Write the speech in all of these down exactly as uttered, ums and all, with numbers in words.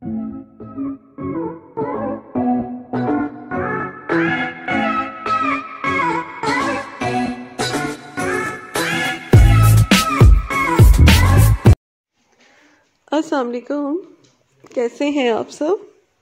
अस्सलाम वालेकुम, कैसे हैं आप सब।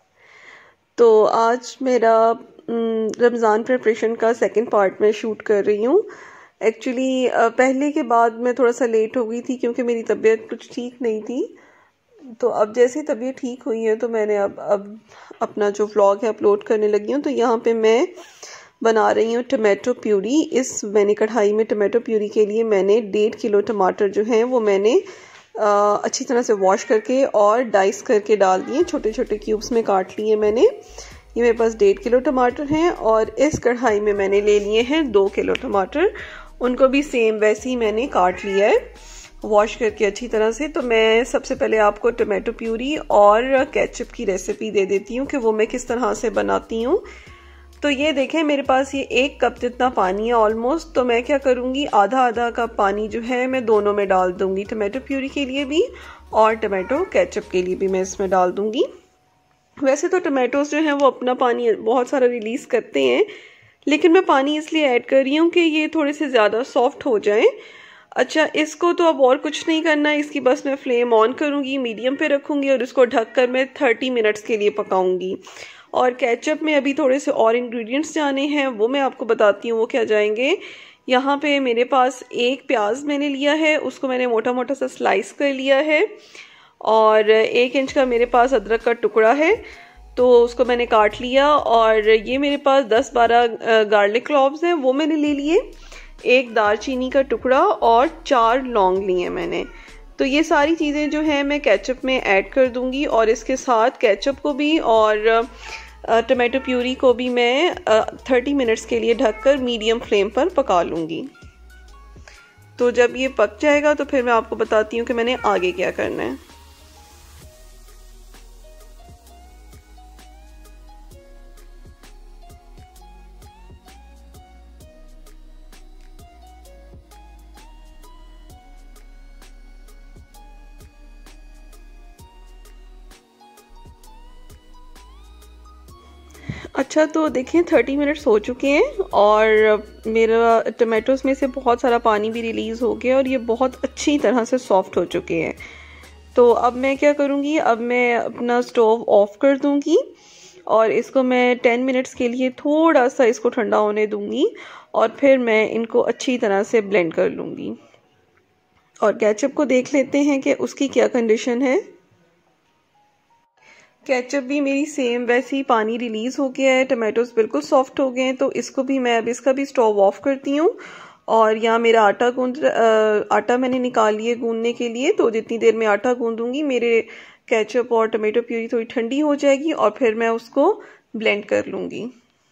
तो आज मेरा रमज़ान प्रिपरेशन का सेकंड पार्ट में शूट कर रही हूँ। एक्चुअली पहले के बाद मैं थोड़ा सा लेट हो गई थी क्योंकि मेरी तबीयत कुछ ठीक नहीं थी। तो अब जैसे तबीयत ठीक हुई है तो मैंने अब अब अपना जो व्लॉग है अपलोड करने लगी हूँ। तो यहाँ पे मैं बना रही हूँ टमाटो प्यूरी। इस मैंने कढ़ाई में टमाटो प्यूरी के लिए मैंने डेढ़ किलो टमाटर जो हैं वो मैंने आ, अच्छी तरह से वॉश करके और डाइस करके डाल दिए, छोटे छोटे क्यूब्स में काट लिए मैंने। ये मेरे पास डेढ़ किलो टमाटर हैं और इस कढ़ाई में मैंने ले लिए हैं दो किलो टमाटर। उनको भी सेम वैसे ही मैंने काट लिया है वॉश करके अच्छी तरह से। तो मैं सबसे पहले आपको टमाटो प्यूरी और केचप की रेसिपी दे देती हूँ कि वो मैं किस तरह से बनाती हूँ। तो ये देखें, मेरे पास ये एक कप जितना पानी है ऑलमोस्ट। तो मैं क्या करूँगी, आधा आधा कप पानी जो है मैं दोनों में डाल दूँगी, टमाटो प्यूरी के लिए भी और टमाटो केचप के लिए भी मैं इसमें डाल दूँगी। वैसे तो टमाटोज जो हैं वो अपना पानी बहुत सारा रिलीज़ करते हैं, लेकिन मैं पानी इसलिए ऐड कर रही हूँ कि ये थोड़े से ज़्यादा सॉफ्ट हो जाएं। अच्छा, इसको तो अब और कुछ नहीं करना है, इसकी बस मैं फ्लेम ऑन करूँगी, मीडियम पे रखूँगी और इसको ढककर मैं थर्टी मिनट्स के लिए पकाऊँगी। और केचप में अभी थोड़े से और इंग्रेडिएंट्स जाने हैं, वो मैं आपको बताती हूँ वो क्या जाएंगे। यहाँ पे मेरे पास एक प्याज मैंने लिया है, उसको मैंने मोटा मोटा सा स्लाइस कर लिया है। और एक इंच का मेरे पास अदरक का टुकड़ा है, तो उसको मैंने काट लिया। और ये मेरे पास दस बारह गार्लिक क्लॉव्स हैं, वो मैंने ले लिए। एक दालचीनी का टुकड़ा और चार लौंग लिए मैंने। तो ये सारी चीज़ें जो हैं मैं केचप में ऐड कर दूंगी और इसके साथ केचप को भी और टमाटो प्यूरी को भी मैं थर्टी मिनट्स के लिए ढककर मीडियम फ्लेम पर पका लूँगी। तो जब ये पक जाएगा तो फिर मैं आपको बताती हूँ कि मैंने आगे क्या करना है। अच्छा, तो देखिए थर्टी मिनट्स हो चुके हैं और मेरा टमाटोज़ में से बहुत सारा पानी भी रिलीज़ हो गया और ये बहुत अच्छी तरह से सॉफ्ट हो चुके हैं। तो अब मैं क्या करूँगी, अब मैं अपना स्टोव ऑफ कर दूँगी और इसको मैं टेन मिनट्स के लिए थोड़ा सा इसको ठंडा होने दूँगी और फिर मैं इनको अच्छी तरह से ब्लेंड कर लूँगी। और केचप को देख लेते हैं कि उसकी क्या कंडीशन है। केचप भी मेरी सेम वैसे ही पानी रिलीज़ हो गया है, टमाटोज बिल्कुल सॉफ्ट हो गए हैं। तो इसको भी मैं अब इसका भी स्टोव ऑफ करती हूँ। और यहाँ मेरा आटा गूंद आटा मैंने निकाल लिए गूंदने के लिए। तो जितनी देर में आटा गूंदूंगी मेरे केचप और टमाटो प्यूरी थोड़ी ठंडी हो जाएगी और फिर मैं उसको ब्लेंड कर लूँगी।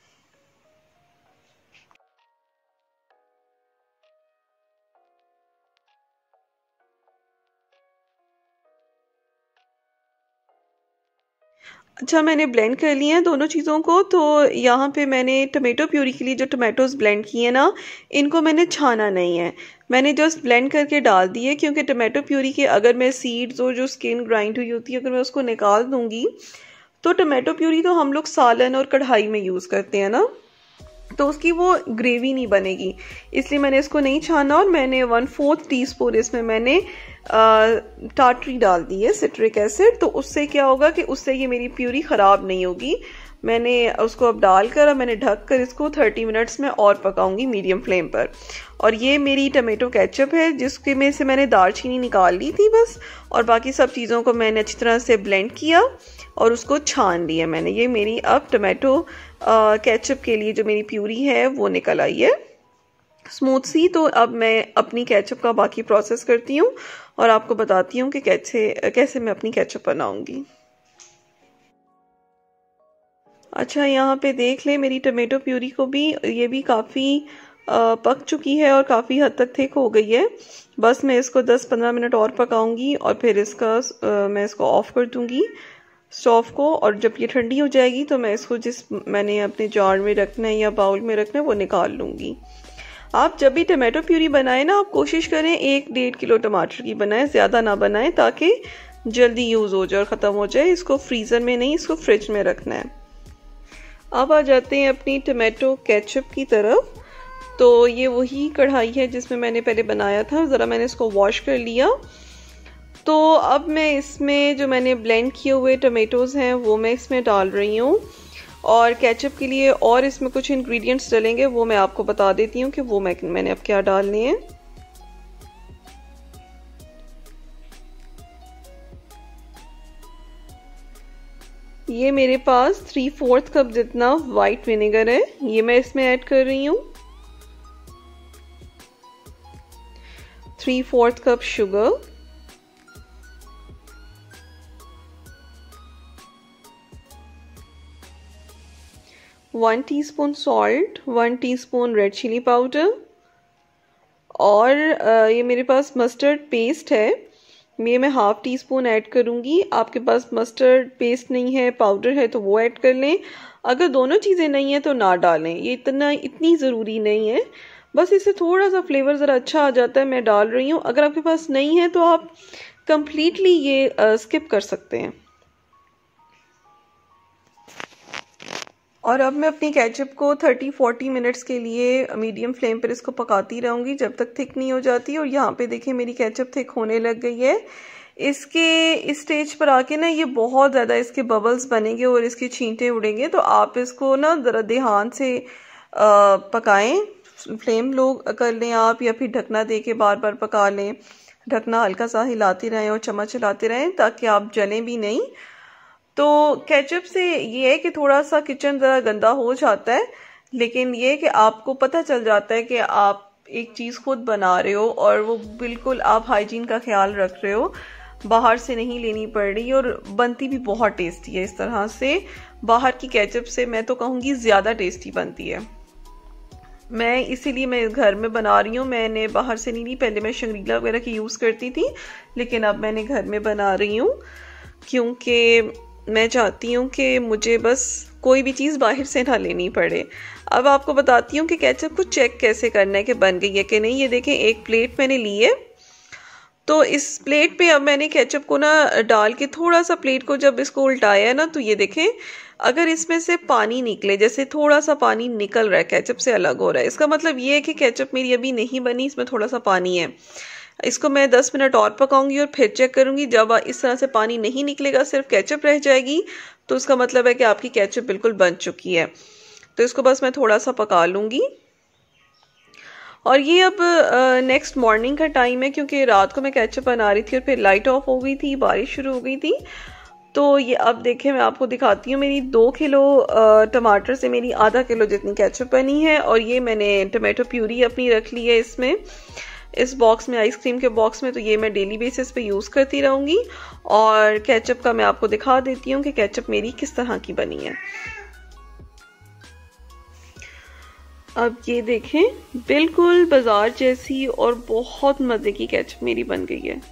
अच्छा, मैंने ब्लेंड कर लिया है दोनों चीज़ों को। तो यहाँ पे मैंने टमाटो प्यूरी के लिए जो टमाटोज़ ब्लेंड किए ना, इनको मैंने छाना नहीं है, मैंने जस्ट ब्लेंड करके डाल दिए। क्योंकि टमाटो प्यूरी के अगर मैं सीड्स और जो स्किन ग्राइंड हुई होती है अगर मैं उसको निकाल दूँगी तो टमाटो प्यूरी तो हम लोग सालन और कढ़ाई में यूज़ करते हैं ना, तो उसकी वो ग्रेवी नहीं बनेगी, इसलिए मैंने इसको नहीं छाना। और मैंने वन फोर्थ टी स्पून इसमें मैंने टाटरी डाल दी है, सिट्रिक एसिड। तो उससे क्या होगा कि उससे ये मेरी प्यूरी ख़राब नहीं होगी। मैंने उसको अब डालकर अब मैंने ढक कर इसको थर्टी मिनट्स में और पकाऊंगी मीडियम फ्लेम पर। और ये मेरी टमाटो केचप है जिसके में से मैंने दालचीनी निकाल ली थी बस, और बाकी सब चीज़ों को मैंने अच्छी तरह से ब्लेंड किया और उसको छान लिया मैंने। ये मेरी अब टमाटो केचप के लिए जो मेरी प्यूरी है वो निकल आई है स्मूथ सी। तो अब मैं अपनी केचप का बाकी प्रोसेस करती हूँ और आपको बताती हूँ कि कैसे कैसे मैं अपनी केचप बनाऊंगी। अच्छा, यहाँ पे देख ले मेरी टमाटो प्यूरी को भी, ये भी काफ़ी पक चुकी है और काफ़ी हद तक थिक हो गई है। बस मैं इसको दस पंद्रह मिनट और पकाऊंगी और फिर इसका आ, मैं इसको ऑफ कर दूंगी स्टोव को। और जब ये ठंडी हो जाएगी तो मैं इसको जिस मैंने अपने जार में रखना है या बाउल में रखना है वो निकाल लूँगी। आप जब भी टमाटो प्यूरी बनाएं ना, आप कोशिश करें एक डेढ़ किलो टमाटर की बनाएं, ज़्यादा ना बनाएं, ताकि जल्दी यूज़ हो जाए और ख़त्म हो जाए। इसको फ्रीज़र में नहीं, इसको फ्रिज में रखना है। अब आ जाते हैं अपनी टमाटो केचप की तरफ। तो ये वही कढ़ाई है जिसमें मैंने पहले बनाया था, ज़रा मैंने इसको वॉश कर लिया। तो अब मैं इसमें जो मैंने ब्लेंड किए हुए टमेटोज़ हैं वो मैं इसमें डाल रही हूँ, और केचप के लिए और इसमें कुछ इंग्रेडिएंट्स डलेंगे वो मैं आपको बता देती हूँ कि वो मैं मैंने अब क्या डालने हैं। ये मेरे पास थ्री फोर्थ कप जितना वाइट विनेगर है, ये मैं इसमें ऐड कर रही हूँ। Three fourth cup sugar, one teaspoon salt, one teaspoon red chili powder, और ये मेरे पास मस्टर्ड पेस्ट है, ये मैं हाफ टी स्पून ऐड करूँगी। आपके पास मस्टर्ड पेस्ट नहीं है, पाउडर है, तो वो ऐड कर लें। अगर दोनों चीज़ें नहीं है तो ना डालें, ये इतना इतनी ज़रूरी नहीं है, बस इससे थोड़ा सा फ्लेवर ज़रा अच्छा आ जाता है, मैं डाल रही हूँ। अगर आपके पास नहीं है तो आप कंप्लीटली ये स्किप कर सकते हैं। और अब मैं अपनी केचप को थर्टी फोर्टी मिनट्स के लिए मीडियम फ्लेम पर इसको पकाती रहूँगी जब तक थिक नहीं हो जाती। और यहाँ पे देखिए मेरी केचप थिक होने लग गई है। इसके इस स्टेज पर आके ना ये बहुत ज़्यादा इसके बबल्स बनेंगे और इसके छींटे उड़ेंगे, तो आप इसको ना ज़रा ध्यान से आ, पकाएं। फ्लेम लो कर लें आप, या फिर ढकना दे के बार बार पका लें। ढकना हल्का सा हिलाते रहें और चम्मच हिलाते रहें ताकि आप जलें भी नहीं। तो केचप से ये है कि थोड़ा सा किचन ज़रा गंदा हो जाता है, लेकिन ये है कि आपको पता चल जाता है कि आप एक चीज़ खुद बना रहे हो और वो बिल्कुल आप हाइजीन का ख्याल रख रहे हो, बाहर से नहीं लेनी पड़ रही, और बनती भी बहुत टेस्टी है इस तरह से। बाहर की केचप से मैं तो कहूँगी ज़्यादा टेस्टी बनती है। मैं इसीलिए मैं घर में बना रही हूँ, मैंने बाहर से नहीं ली। पहले मैं शंग्रीला वगैरह की यूज़ करती थी, लेकिन अब मैंने घर में बना रही हूँ, क्योंकि मैं चाहती हूँ कि मुझे बस कोई भी चीज़ बाहर से ना लेनी पड़े। अब आपको बताती हूँ कि केचप को चेक कैसे करना है कि बन गई है कि नहीं। ये देखें, एक प्लेट मैंने ली है, तो इस प्लेट पे अब मैंने केचप को ना डाल के थोड़ा सा प्लेट को जब इसको उल्टाया है ना, तो ये देखें अगर इसमें से पानी निकले, जैसे थोड़ा सा पानी निकल रहा है, केचप से अलग हो रहा है, इसका मतलब ये है कि केचप मेरी अभी नहीं बनी, इसमें थोड़ा सा पानी है। इसको मैं दस मिनट और पकाऊंगी और फिर चेक करूंगी। जब इस तरह से पानी नहीं निकलेगा, सिर्फ केचप रह जाएगी, तो उसका मतलब है कि आपकी केचप बिल्कुल बन चुकी है। तो इसको बस मैं थोड़ा सा पका लूंगी। और ये अब नेक्स्ट मॉर्निंग का टाइम है, क्योंकि रात को मैं केचप बना रही थी और फिर लाइट ऑफ हो गई थी, बारिश शुरू हो गई थी। तो ये अब देखें, मैं आपको दिखाती हूँ, मेरी दो किलो टमाटर से मेरी आधा किलो जितनी केचप बनी है। और ये मैंने टमाटो प्यूरी अपनी रख ली है इसमें, इस बॉक्स में, आइसक्रीम के बॉक्स में। तो ये मैं डेली बेसिस पे यूज़ करती रहूँगी। और केचप का मैं आपको दिखा देती हूँ कि केचप मेरी किस तरह की बनी है। अब ये देखें, बिल्कुल बाजार जैसी और बहुत मज़े की केचप मेरी बन गई है।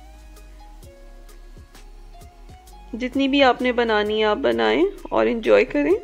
जितनी भी आपने बनानी है आप बनाएं और एंजॉय करें।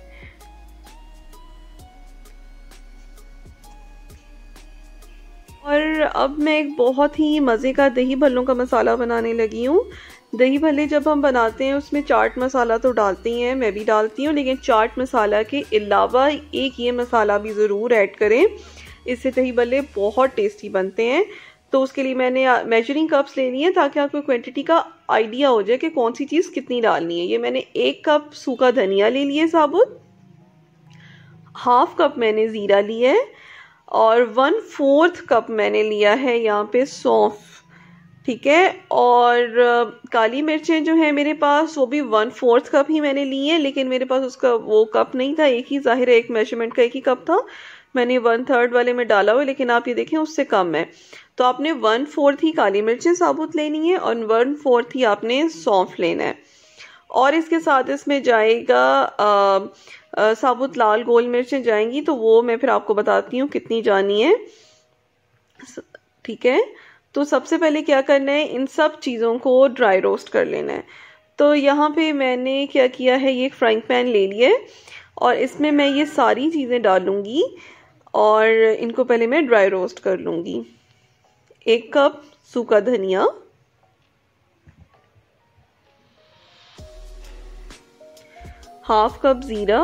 और अब मैं एक बहुत ही मज़े का दही भल्लों का मसाला बनाने लगी हूँ। दही भल्ले जब हम बनाते हैं उसमें चाट मसाला तो डालते ही हैं, मैं भी डालती हूँ, लेकिन चाट मसाला के अलावा एक ये मसाला भी ज़रूर ऐड करें, इससे दही भल्ले बहुत टेस्टी बनते हैं। तो उसके लिए मैंने मेजरिंग कप्स लेनी है ताकि आपको क्वांटिटी का आइडिया हो जाए कि कौन सी चीज़ कितनी डालनी है। ये मैंने एक कप सूखा धनिया ले लिया साबुत, हाफ कप मैंने ज़ीरा लिया है, और वन फोर्थ कप मैंने लिया है यहाँ पे सौंफ, ठीक है। और काली मिर्चें जो है मेरे पास वो भी वन फोर्थ कप ही मैंने ली है, लेकिन मेरे पास उसका वो कप नहीं था, एक ही जाहिर है एक मेजरमेंट का एक ही कप था, मैंने वन थर्ड वाले में डाला हुआ, लेकिन आप ये देखें उससे कम है। तो आपने वन फोर्थ ही काली मिर्चें साबुत लेनी है और वन फोर्थ ही आपने सौंफ लेना है। और इसके साथ इसमें जाएगा आ, आ, साबुत लाल गोल मिर्चें जाएंगी, तो वो मैं फिर आपको बताती हूँ कितनी जानी है, ठीक है। तो सबसे पहले क्या करना है, इन सब चीज़ों को ड्राई रोस्ट कर लेना है। तो यहाँ पे मैंने क्या किया है, ये एक फ्राइंग पैन ले लिया है और इसमें मैं ये सारी चीज़ें डालूंगी और इनको पहले मैं ड्राई रोस्ट कर लूँगी। एक कप सूखा धनिया, हाफ कप ज़ीरा,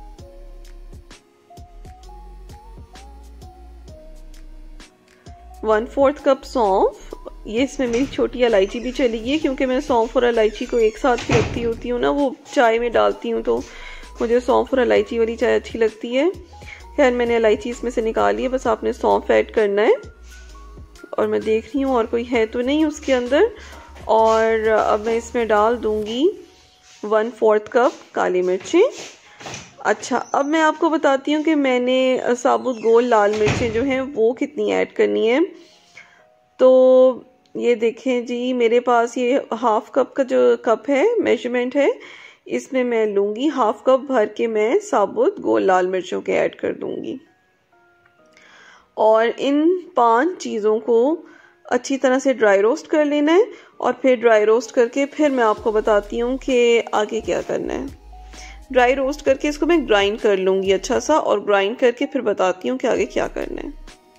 वन फोर्थ कप सौंफ। ये इसमें मेरी छोटी इलायची भी चली गई क्योंकि मैं सौंफ और इलायची को एक साथ ही रखती होती हूँ ना, वो चाय में डालती हूँ तो मुझे सौंफ और इलायची वाली चाय अच्छी लगती है। खैर मैंने इलायची इसमें से निकाली है, बस आपने सौंफ ऐड करना है। और मैं देख रही हूँ और कोई है तो नहीं उसके अंदर। और अब मैं इसमें डाल दूँगी वन फोर्थ कप काली मिर्चें। अच्छा, अब मैं आपको बताती हूँ कि मैंने साबुत गोल लाल मिर्चें जो हैं वो कितनी ऐड करनी है। तो ये देखें जी, मेरे पास ये हाफ कप का जो कप है मेजरमेंट है, इसमें मैं लूँगी हाफ कप भर के मैं साबुत गोल लाल मिर्चों के ऐड कर दूँगी। और इन पांच चीज़ों को अच्छी तरह से ड्राई रोस्ट कर लेना है। और फिर ड्राई रोस्ट करके फिर मैं आपको बताती हूँ कि आगे क्या करना है। ड्राई रोस्ट करके इसको मैं ग्राइंड कर लूँगी अच्छा सा, और ग्राइंड करके फिर बताती हूँ कि आगे क्या करना है।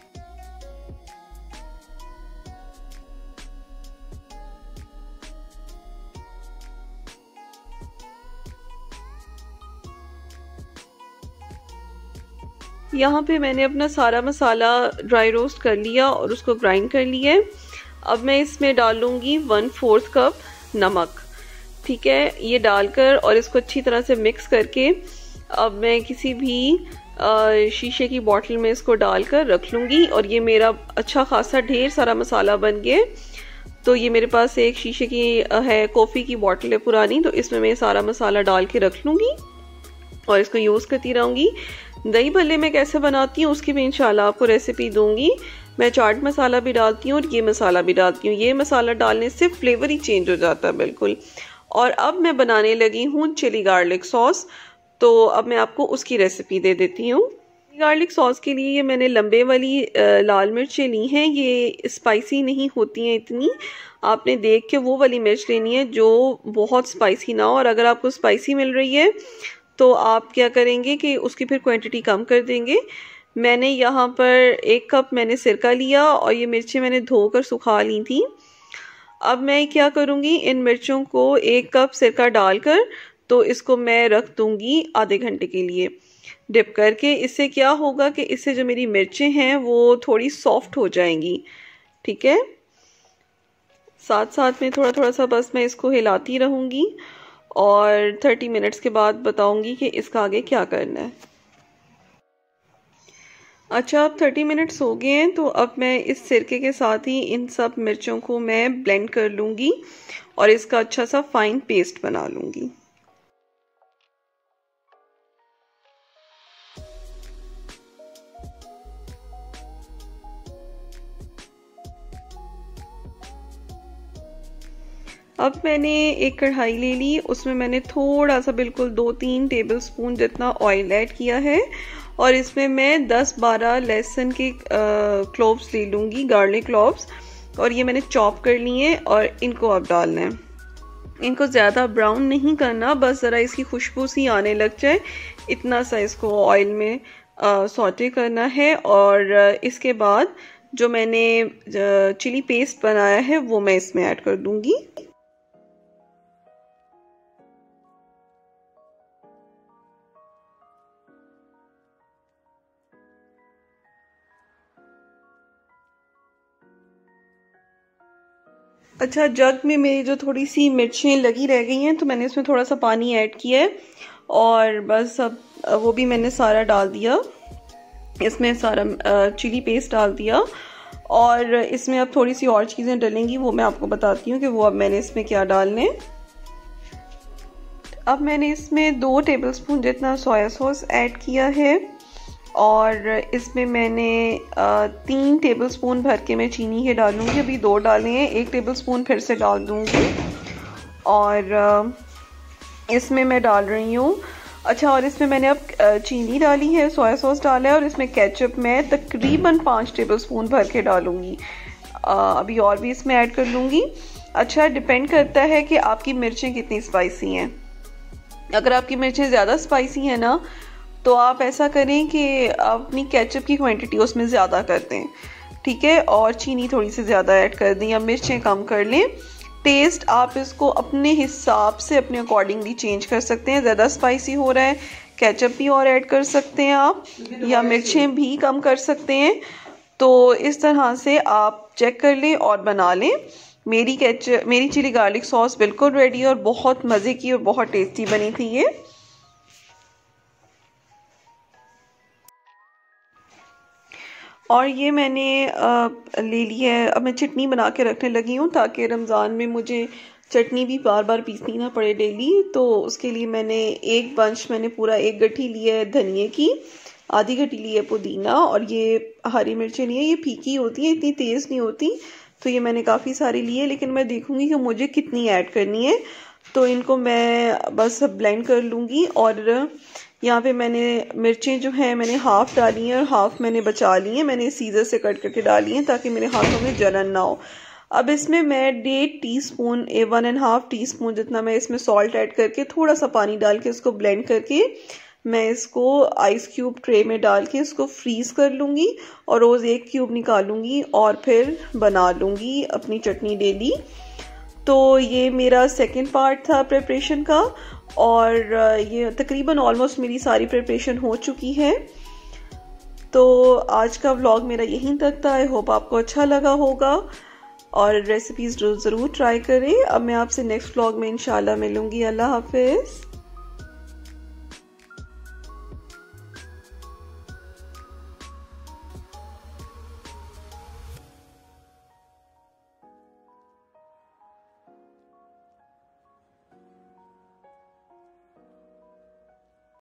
यहाँ पे मैंने अपना सारा मसाला ड्राई रोस्ट कर लिया और उसको ग्राइंड कर लिया है। अब मैं इसमें डालूंगी वन फोर्थ कप नमक। ठीक है, ये डालकर और इसको अच्छी तरह से मिक्स करके अब मैं किसी भी शीशे की बोतल में इसको डालकर रख लूँगी। और ये मेरा अच्छा खासा ढेर सारा मसाला बन गया। तो ये मेरे पास एक शीशे की है, कॉफ़ी की बोतल है पुरानी, तो इसमें मैं सारा मसाला डाल के रख लूँगी और इसको यूज़ करती रहूँगी। दही भल्ले मैं कैसे बनाती हूँ उसकी भी इंशाल्लाह आपको रेसिपी दूंगी। मैं चाट मसाला भी डालती हूँ और ये मसाला भी डालती हूँ। ये मसाला डालने से फ्लेवर ही चेंज हो जाता है बिल्कुल। और अब मैं बनाने लगी हूँ चिली गार्लिक सॉस। तो अब मैं आपको उसकी रेसिपी दे देती हूँ। गार्लिक सॉस के लिए ये मैंने लंबे वाली लाल मिर्चें ली हैं। ये स्पाइसी नहीं होती हैं इतनी, आपने देख के वो वाली मिर्च लेनी है जो बहुत स्पाइसी ना हो। और अगर आपको स्पाइसी मिल रही है तो आप क्या करेंगे कि उसकी फिर क्वांटिटी कम कर देंगे। मैंने यहाँ पर एक कप मैंने सिरका लिया और ये मिर्चें मैंने धोकर सुखा ली थी। अब मैं क्या करूँगी, इन मिर्चों को एक कप सिरका डालकर तो इसको मैं रख दूँगी आधे घंटे के लिए डिप करके। इससे क्या होगा कि इससे जो मेरी मिर्चें हैं वो थोड़ी सॉफ्ट हो जाएंगी। ठीक है, साथ साथ में थोड़ा थोड़ा सा बस मैं इसको हिलाती रहूँगी और थर्टी मिनट्स के बाद बताऊंगी कि इसका आगे क्या करना है। अच्छा, अब थर्टी मिनट्स हो गए हैं तो अब मैं इस सिरके के साथ ही इन सब मिर्चों को मैं ब्लेंड कर लूँगी और इसका अच्छा सा फाइन पेस्ट बना लूँगी। अब मैंने एक कढ़ाई ले ली, उसमें मैंने थोड़ा सा बिल्कुल दो तीन टेबल स्पून जितना ऑयल ऐड किया है और इसमें मैं दस बारह लहसुन के क्लोव्स ले लूँगी, गार्लिक क्लोव्स, और ये मैंने चॉप कर लिए हैं और इनको अब डालना है। इनको ज़्यादा ब्राउन नहीं करना, बस ज़रा इसकी खुशबू सी आने लग जाए इतना सा इसको ऑयल में सौटे करना है। और इसके बाद जो मैंने चिली पेस्ट बनाया है वो मैं इसमें ऐड कर दूँगी। अच्छा, जग में मेरी जो थोड़ी सी मिर्चें लगी रह गई हैं तो मैंने इसमें थोड़ा सा पानी ऐड किया है और बस अब वो भी मैंने सारा डाल दिया। इसमें सारा चिली पेस्ट डाल दिया और इसमें अब थोड़ी सी और चीज़ें डलेंगी, वो मैं आपको बताती हूँ कि वो अब मैंने इसमें क्या डालने। अब मैंने इसमें दो टेबलस्पून जितना सोया सॉस ऐड किया है और इसमें मैंने तीन टेबलस्पून भर के मैं चीनी के डालूंगी। अभी दो डाले हैं, एक टेबलस्पून फिर से डाल दूंगी और इसमें मैं डाल रही हूँ। अच्छा, और इसमें मैंने अब चीनी डाली है, सोया सॉस डाला है और इसमें केचप मैं तकरीबन पाँच टेबलस्पून भर के डालूंगी। अभी और भी इसमें ऐड कर लूँगी। अच्छा, डिपेंड करता है कि आपकी मिर्चें कितनी स्पाइसी हैं। अगर आपकी मिर्चें ज़्यादा स्पाइसी हैं ना तो आप ऐसा करें कि आप अपनी केचप की क्वांटिटी उसमें ज़्यादा कर दें, ठीक है, और चीनी थोड़ी सी ज़्यादा ऐड कर दें या मिर्चें कम कर लें। टेस्ट आप इसको अपने हिसाब से अपने अकॉर्डिंगली चेंज कर सकते हैं। ज़्यादा स्पाइसी हो रहा है, केचप भी और ऐड कर सकते हैं आप, या मिर्चें भी कम कर सकते हैं। तो इस तरह से आप चेक कर लें और बना लें। मेरी केचप मेरी चिली गार्लिक सॉस बिल्कुल रेडी है और बहुत मज़े की और बहुत टेस्टी बनी थी ये। और ये मैंने आ, ले ली है। अब मैं चटनी बना के रखने लगी हूँ ताकि रमज़ान में मुझे चटनी भी बार बार पीसनी ना पड़े डेली। तो उसके लिए मैंने एक बंच मैंने पूरा एक गट्ठी ली है धनिए की, आधी गट्ठी ली है पुदीना, और ये हरी मिर्चें ली है। ये फीकी होती है, इतनी तेज़ नहीं होती, तो ये मैंने काफ़ी सारी ली है, लेकिन मैं देखूँगी कि मुझे कितनी ऐड करनी है। तो इनको मैं बस ब्लेंड कर लूँगी। और यहाँ पे मैंने मिर्चें जो हैं मैंने हाफ़ डाली हैं और हाफ़ मैंने बचा ली हैं। मैंने सीजर से कट करके डाली हैं ताकि मेरे हाथों में जलन ना हो। अब इसमें मैं डेढ़ teaspoon a one and half teaspoon जितना मैं इसमें सॉल्ट ऐड करके थोड़ा सा पानी डाल के इसको ब्लेंड करके मैं इसको आइस क्यूब ट्रे में डाल के इसको फ्रीज कर लूँगी और रोज़ एक क्यूब निकालूंगी और फिर बना लूँगी अपनी चटनी डेली। तो ये मेरा सेकंड पार्ट था प्रिपरेशन का, और ये तकरीबन ऑलमोस्ट मेरी सारी प्रिपरेशन हो चुकी है। तो आज का व्लॉग मेरा यहीं तक था। आई होप आपको अच्छा लगा होगा और रेसिपीज़ ज़रूर ट्राई करें। अब मैं आपसे नेक्स्ट व्लॉग में इंशाल्लाह मिलूँगी। अल्लाह हाफिज़।